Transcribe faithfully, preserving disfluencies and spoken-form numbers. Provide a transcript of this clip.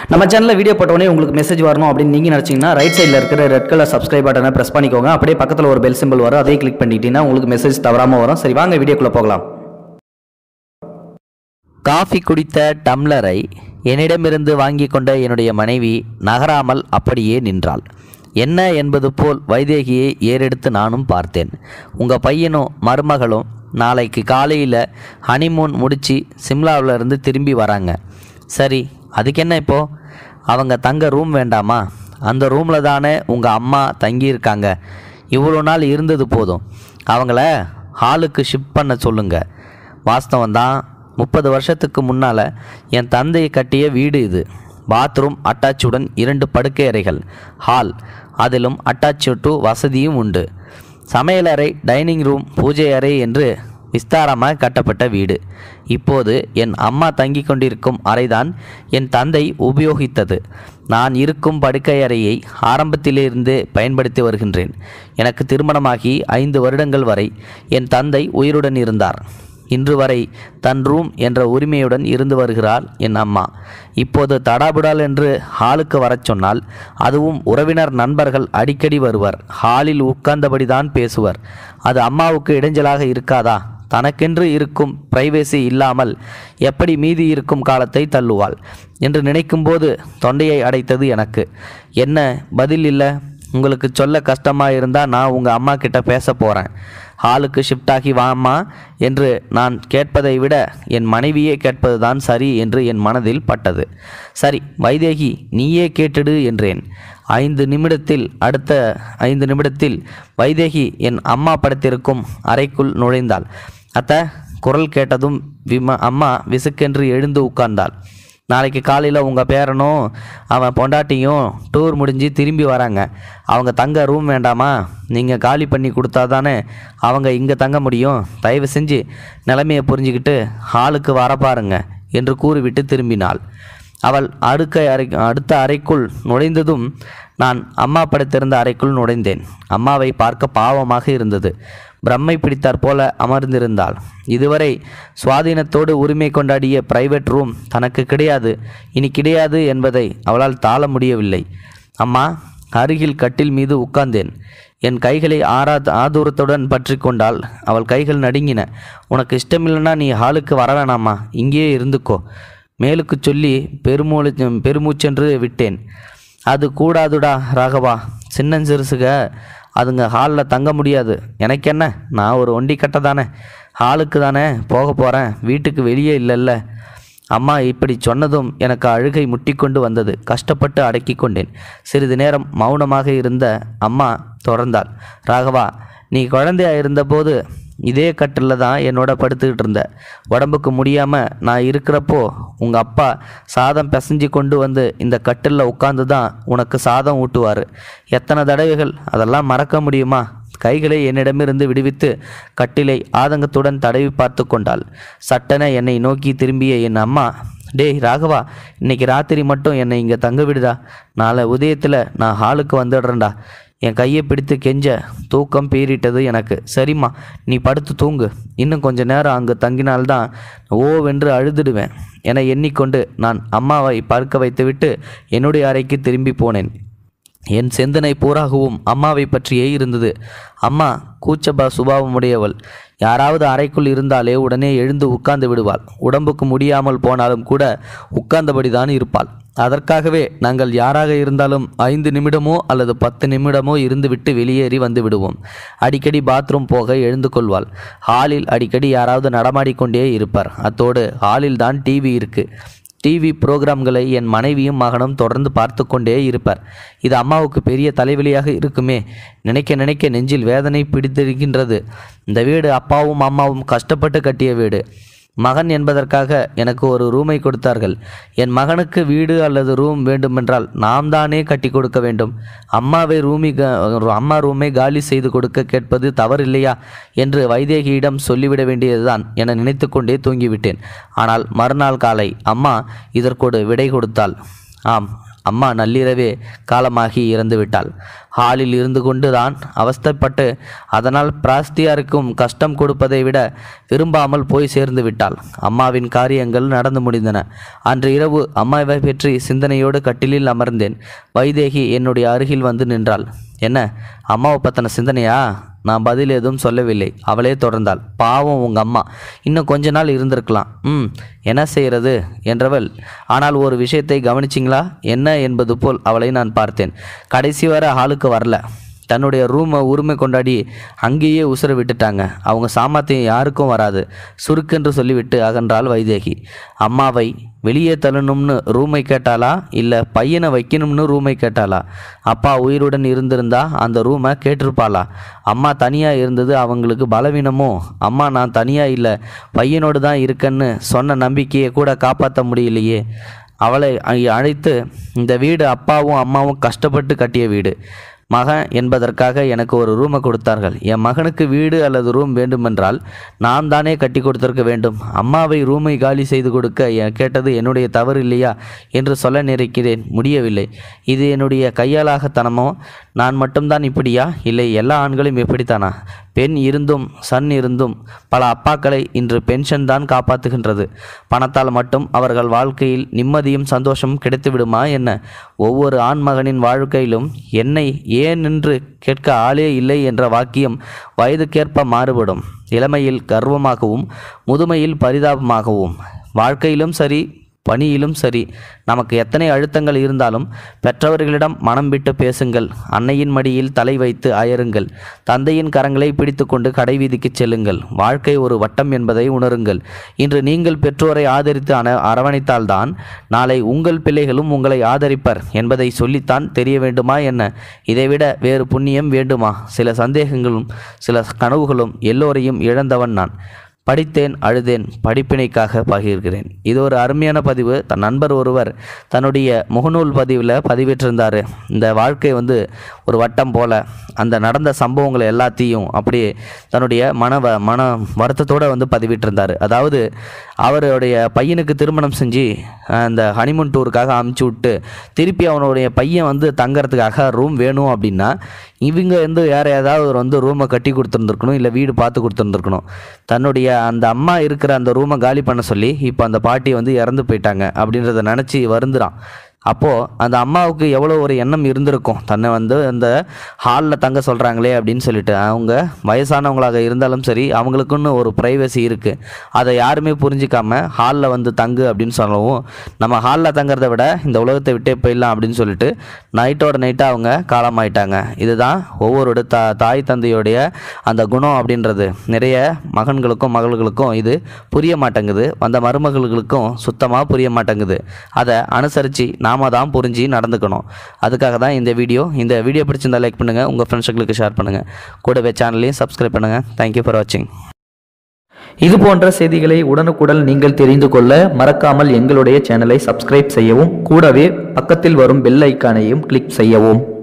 நம்ம சேனலில் வீடியோ போட்டோடனே உங்களுக்கு மெசேஜ் வரணும் அப்படின்னு நீங்கள் நினச்சிங்கன்னா ரைட் சைடில் இருக்கிற ரெட் கலர் சப்ஸ்கிரைப் பட்டனை ப்ரெஸ் பண்ணிக்கோங்க. அப்படியே பக்கத்தில் ஒரு பெல் சிம்பிள் வரும், அதையும் கிளிக் பண்ணிட்டீங்கன்னா உங்களுக்கு மெசேஜ் தவறாமல் வரும். சரி, வாங்க வீடியோக்குள்ளே போகலாம். காஃபி குடித்த டம்ளரை என்னிடமிருந்து வாங்கி கொண்ட என்னுடைய மனைவி நகராமல் அப்படியே நின்றாள். என்ன என்பது போல் வைதேகியை ஏறெடுத்து நானும் பார்த்தேன். உங்கள் பையனும் மருமகளும் நாளைக்கு காலையில் ஹனிமூன் முடித்து சிம்லாவிலேருந்து திரும்பி வராங்க. சரி, அதுக்கு என்ன இப்போது? அவங்க தங்க ரூம் வேண்டாமா? அந்த ரூமில் தானே உங்கள் அம்மா தங்கியிருக்காங்க. இவ்வளோ நாள் இருந்தது போதும். அவங்கள ஹாலுக்கு ஷிஃப்ட் பண்ண சொல்லுங்கள். வாஸ்தவம் தான், முப்பது வருஷத்துக்கு முன்னால் என் தந்தையை கட்டிய வீடு இது. பாத்ரூம் அட்டாச்சுடன் இரண்டு படுக்கை அறைகள், ஹால், அதிலும் அட்டாச்சு டு வசதியும் உண்டு. சமையலறை, டைனிங் ரூம், பூஜை அறை என்று விஸ்தாரமாக கட்டப்பட்ட வீடு. இப்போது என் அம்மா தங்கி கொண்டிருக்கும் அறைதான் என் தந்தை உபயோகித்தது. நான் இருக்கும் படுக்கை அறையை ஆரம்பத்திலிருந்தே பயன்படுத்தி வருகின்றேன். எனக்கு திருமணமாகி ஐந்து வருடங்கள் வரை என் தந்தை உயிருடன் இருந்தார். இன்று வரை தன் ரூம் என்ற உரிமையுடன் இருந்து வருகிறாள் என் அம்மா. இப்போது தடாபுடால் என்று ஹாலுக்கு வரச் சொன்னால், அதுவும் உறவினர் நண்பர்கள் அடிக்கடி வருவர். ஹாலில் உட்கார்ந்தபடிதான் பேசுவர். அது அம்மாவுக்கு இடைஞ்சலாக இருக்காதா? தனக்கென்று இருக்கும் பிரைவேசி இல்லாமல் எப்படி மீதி இருக்கும் காலத்தை தள்ளுவாள் என்று நினைக்கும்போது தொண்டையை அடைத்தது எனக்கு. என்ன பதில் இல்லை? உங்களுக்கு சொல்ல கஷ்டமாக இருந்தால் நான் உங்கள் அம்மா கிட்ட பேச போகிறேன். ஹாலுக்கு ஷிஃப்டாகி வாம்மா என்று நான் கேட்பதை விட என் மனைவியே கேட்பது தான் சரி என்று என் மனதில் பட்டது. சரி வைதேகி, நீயே கேட்டுடு என்றேன். ஐந்து நிமிடத்தில் அடுத்த ஐந்து நிமிடத்தில் வைதேகி என் அம்மா படுத்திருக்கும் அறைக்குள் நுழைந்தாள். அத்த குரல் கேட்டதும் விம அம்மா விசுக்கென்று எழுந்து உட்கார்ந்தாள். நாளைக்கு காலையில் உங்கள் பேரனும் அவன் பொண்டாட்டியும் டூர் முடிஞ்சு திரும்பி வராங்க. அவங்க தங்க ரூம் வேண்டாமா? நீங்கள் காலி பண்ணி கொடுத்தா தானே அவங்க இங்கே தங்க முடியும். தயவு செஞ்சு நிலைமையை புரிஞ்சுக்கிட்டு ஹாலுக்கு வர பாருங்க என்று கூறிவிட்டு திரும்பினாள். அவள் அடுக்க அறை அடுத்த அறைக்குள் நுழைந்ததும் நான் அம்மா படுத்திருந்த அறைக்குள் நுழைந்தேன். அம்மாவை பார்க்க பாவமாக இருந்தது. பிரம்மை பிடித்தாற் போல அமர்ந்திருந்தாள். இதுவரை சுவாதீனத்தோடு உரிமை கொண்டாடிய பிரைவேட் ரூம் தனக்கு கிடையாது, இனி கிடையாது என்பதை அவளால் தாழ முடியவில்லை. அம்மா, அருகில் கட்டில் மீது உட்கார்ந்தேன். என் கைகளை ஆறா ஆதூரத்துடன் பற்றி கொண்டால் அவள் கைகள் நடுங்கின. உனக்கு இஷ்டமில்லைன்னா நீ ஹாலுக்கு வர வேணாமா, இங்கேயே இருந்துக்கோ. மேலுக்கு சொல்லி பெருமூளை பெருமூச்சென்று விட்டேன். அது கூடாதுடா ராகவா, சின்னஞ்சிறுசுக அதுங்க ஹாலில் தங்க முடியாது. எனக்கு என்ன, நான் ஒரு ஒண்டி கட்ட தானே, ஹாலுக்கு தானே போக போகிறேன், வீட்டுக்கு வெளியே இல்லைல்ல. அம்மா இப்படி சொன்னதும் எனக்கு அழுகை முட்டிக்கொண்டு வந்தது. கஷ்டப்பட்டு அடக்கி கொண்டேன். சிறிது நேரம் மௌனமாக இருந்த அம்மா தொடர்ந்தாள். ராகவா, நீ குழந்தையா இருந்தபோது இதே கட்டில் தான் என்னோட படுத்துக்கிட்டு இருந்த. உடம்புக்கு முடியாமல் நான் இருக்கிறப்போ உங்கள் அப்பா சாதம் பிசைஞ்சு கொண்டு வந்து இந்த கட்டிலில் உட்காந்து தான் உனக்கு சாதம் ஊட்டுவார். எத்தனை தடவைகள், அதெல்லாம் மறக்க முடியுமா? கைகளை என்னிடமிருந்து விடுவித்து கட்டிலை ஆதங்கத்துடன் தடவி பார்த்து கொண்டாள். சட்டென என்னை நோக்கி திரும்பிய என் அம்மா, டேய் ராகவா, இன்னைக்கு ராத்திரி மட்டும் என்னை இங்கே தங்க விடுதா. நாளை உதயத்தில் நான் ஹாலுக்கு வந்துடுறேன்டா. என் கையை பிடித்து கெஞ்ச தூக்கம் பீறிட்டது எனக்கு. சரிம்மா, நீ படுத்து தூங்கு. இன்னும் கொஞ்ச நேரம் அங்கு தங்கினால்தான் ஓவென்று அழுதுடுவேன் என எண்ணிக்கொண்டு நான் அம்மாவை படுக்க வைத்துவிட்டு என்னுடைய அறைக்கு திரும்பி போனேன். என் சிந்தனை பூராகவும் அம்மாவை பற்றியே இருந்தது. அம்மா கூச்சபா சுபாவமுடையவள். யாராவது அறைக்குள் இருந்தாலே உடனே எழுந்து உட்கார்ந்து விடுவாள். உடம்புக்கு முடியாமல் போனாலும் கூட உட்கார்ந்தபடிதான் இருப்பாள். அதற்காகவே நாங்கள் யாராக இருந்தாலும் ஐந்து நிமிடமோ அல்லது பத்து நிமிடமோ இருந்துவிட்டு வெளியேறி வந்து விடுவோம். அடிக்கடி பாத்ரூம் போக எழுந்து கொள்வாள். ஹாலில் அடிக்கடி யாராவது நடமாடிக்கொண்டே இருப்பார். அத்தோடு ஹாலில் தான் டிவி இருக்கு. டிவி புரோகிராம்களை என் மனைவியும் மகனும் தொடர்ந்து பார்த்து கொண்டே இருப்பார். இது அம்மாவுக்கு பெரிய தலைவலியாக இருக்குமே. நினைக்க நினைக்க நெஞ்சில் வேதனை பிடித்திருக்கின்றது. இந்த வீடு அப்பாவும் அம்மாவும் கஷ்டப்பட்டு கட்டிய வீடு. மகன் என்பதற்காக எனக்கு ஒரு ரூமை கொடுத்தார்கள். என் மகனுக்கு வீடு அல்லது ரூம் வேண்டுமென்றால் நாம் தானே கட்டி கொடுக்க வேண்டும். அம்மாவை ரூமி அம்மா ரூமை காலி செய்து கொடுக்க கேட்பது தவறில்லையா என்று வைதேகியிடம் சொல்லிவிட வேண்டியதுதான் என நினைத்து கொண்டே தூங்கிவிட்டேன். ஆனால் மறுநாள் காலை அம்மா இதற்கொரு விடை கொடுத்தாள். ஆம், அம்மா நள்ளிரவே காலமாகி இறந்து விட்டாள். ஹாலில் இருந்து கொண்டு தான் அவஸ்தைப்பட்டு அதனால் பிராஸ்தியாருக்கும் கஷ்டம் கொடுப்பதை விட விரும்பாமல் போய் சேர்ந்து விட்டாள். அம்மாவின் காரியங்கள் நடந்து முடிந்தன. அன்று இரவு அம்மாவை பற்றி சிந்தனையோடு கட்டிலில் அமர்ந்தேன். வைதேகி என்னுடைய அருகில் வந்து நின்றாள். என்ன, அம்மாவை பற்றின சிந்தனையா? நான் பதில் எதுவும் சொல்லவில்லை. அவளே தொடர்ந்தாள். பாவம் உங்கள் அம்மா, இன்னும் கொஞ்ச நாள் இருந்திருக்கலாம். ம் என்ன செய்கிறது என்றவள். ஆனால் ஒரு விஷயத்தை கவனிச்சிங்களா என்ன என்பது போல் அவளை நான் பார்த்தேன். கடைசி வரை ஹாலுக்கு வரல. தன்னுடைய ரூமை உரிமை கொண்டாடி அங்கேயே உசுர விட்டுட்டாங்க. அவங்க சாமர்த்தியம் யாருக்கும் வராது, சுருக்கென்று சொல்லிவிட்டு அகன்றாள் வைதேகி. அம்மாவை வெளியே தள்ளணும்னு ரூமை கேட்டாளா, இல்லை பையனை வைக்கணும்னு ரூமை கேட்டாளா? அப்பா உயிருடன் இருந்திருந்தா அந்த ரூமை கேட்டிருப்பாளா? அம்மா தனியாக இருந்தது அவங்களுக்கு பலவீனமோ? அம்மா நான் தனியாக இல்லை, பையனோடு தான் இருக்கேன்னு சொன்ன நம்பிக்கையை கூட காப்பாற்ற முடியலையே. அவளை அழைத்து, இந்த வீடு அப்பாவும் அம்மாவும் கஷ்டப்பட்டு கட்டிய வீடு. மகன் என்பதற்காக எனக்கு ஒரு ரூமை கொடுத்தார்கள். என் மகனுக்கு வீடு அல்லது ரூம் வேண்டுமென்றால் நான் தானே கட்டி கொடுத்திருக்க வேண்டும். அம்மாவை ரூமை காலி செய்து கொடுக்க கேட்டது என்னுடைய தவறு இல்லையா என்று சொல்ல நினைக்கிறேன். முடியவில்லை. இது என்னுடைய கையாளாகத்தனமோ? நான் மட்டும்தான் இப்படியா? இல்லை எல்லா ஆண்களும் எப்படித்தானா? பெண் இருந்தும் சன் இருந்தும் பல அப்பாக்களை இன்று பென்ஷன் தான் காப்பாற்றுகின்றது. பணத்தால் மட்டும் அவர்கள் வாழ்க்கையில் நிம்மதியும் சந்தோஷமும் கிடைத்து விடுமா என்ன? ஒவ்வொரு ஆண்மகனின் வாழ்க்கையிலும் என்னை ஏன் என்று கேட்க ஆளே இல்லை என்ற வாக்கியம் வயதுக்கேற்ப மாறுபடும். இளமையில் கர்வமாகவும் முதுமையில் பரிதாபமாகவும். வாழ்க்கையிலும் சரி பணியிலும் சரி நமக்கு எத்தனை அழுத்தங்கள் இருந்தாலும் பெற்றவர்களிடம் மனம் விட்டு பேசுங்கள். அன்னையின் மடியில் தலை வைத்து அயருங்கள். தந்தையின் கரங்களை பிடித்து கொண்டு கடைவீதிக்கு செல்லுங்கள். வாழ்க்கை ஒரு வட்டம் என்பதை உணருங்கள். இன்று நீங்கள் பெற்றோரை ஆதரித்து அன அரவணைத்தால்தான் நாளை உங்கள் பிள்ளைகளும் உங்களை ஆதரிப்பர் என்பதை சொல்லித்தான் தெரிய வேண்டுமா என்ன? இதைவிட வேறு புண்ணியம் வேண்டுமா? சில சந்தேகங்களும் சில கனவுகளும் எல்லோரையும் இழந்தவன் நான். படித்தேன், அழுதேன், படிப்பினைக்காக பகிர்கிறேன். இது ஒரு அருமையான பதிவு. தன் நண்பர் ஒருவர் தன்னுடைய முகநூல் பதிவில் பதிவிட்டிருந்தார். இந்த வாழ்க்கை வந்து ஒரு வட்டம் போல் அந்த நடந்த சம்பவங்களை எல்லாத்தையும் அப்படியே தன்னுடைய மன வ மன வருத்தத்தோடு வந்து பதிவிட்டிருந்தார். அதாவது அவருடைய பையனுக்கு திருமணம் செஞ்சு அந்த ஹனிமூன் டூருக்காக அமுச்சு விட்டு திருப்பி அவனுடைய பையன் வந்து தங்கறதுக்காக ரூம் வேணும் அப்படின்னா இவங்க வந்து வேறு ஏதாவது வந்து ரூமை கட்டி கொடுத்துருந்துருக்கணும், இல்லை வீடு பார்த்து கொடுத்துருந்துருக்கணும். தன்னுடைய அந்த அம்மா இருக்கிற அந்த ரூமை காலி பண்ண சொல்லி இப்போ அந்த பாட்டி வந்து இறந்து போயிட்டாங்க அப்படின்றத நினச்சி வருந்துறான். அப்போது அந்த அம்மாவுக்கு எவ்வளோ ஒரு எண்ணம் இருந்திருக்கும், தன்னை வந்து அந்த ஹாலில் தங்க சொல்கிறாங்களே அப்படின்னு சொல்லிட்டு. அவங்க வயசானவங்களாக இருந்தாலும் சரி அவங்களுக்குன்னு ஒரு ப்ரைவசி இருக்குது. அதை யாருமே புரிஞ்சிக்காமல் ஹாலில் வந்து தங்கு அப்படின்னு சொல்லவும், நம்ம ஹாலில் தங்கிறத விட இந்த உலகத்தை விட்டே போயிடலாம் அப்படின்னு சொல்லிட்டு நைட்டோட நைட்டாக அவங்க காலமாயிட்டாங்க. இதுதான் ஒவ்வொரு தா தாய் தந்தையோடைய அந்த குணம் அப்படின்றது. நிறைய மகன்களுக்கும் மகள்களுக்கும் இது புரிய மாட்டேங்குது, அந்த மருமகளுக்கும் சுத்தமாக புரிய மாட்டேங்குது. அதை அனுசரித்து நாம தான் புரிஞ்சு நடந்துக்கணும். அதுக்காக தான் இந்த வீடியோ. இந்த வீடியோ பிடிச்சிருந்தால் லைக் பண்ணுங்கள், உங்கள் ஃப்ரெண்ட்ஸுங்களுக்கு ஷேர் பண்ணுங்கள், கூடவே சேனலையும் சப்ஸ்கிரைப் பண்ணுங்கள். தேங்க்யூ ஃபார் வாட்சிங். இது போன்ற செய்திகளை உடனுக்குடன் நீங்கள் தெரிந்து கொள்ள மறக்காமல் எங்களுடைய சேனலை சப்ஸ்கிரைப் செய்யவும், கூடவே பக்கத்தில் வரும் பெல் ஐக்கானையும் கிளிக் செய்யவும்.